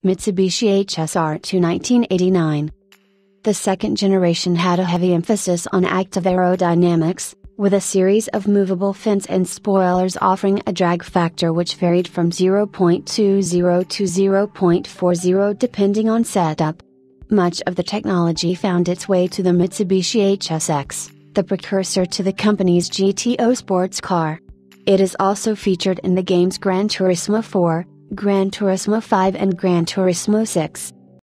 Mitsubishi HSR II 1989. The second generation had a heavy emphasis on active aerodynamics, with a series of movable fins and spoilers offering a drag factor which varied from 0.20 to 0.40 depending on setup. Much of the technology found its way to the Mitsubishi HSX, the precursor to the company's GTO sports car. It is also featured in the games Gran Turismo 4, Gran Turismo 5 and Gran Turismo 6.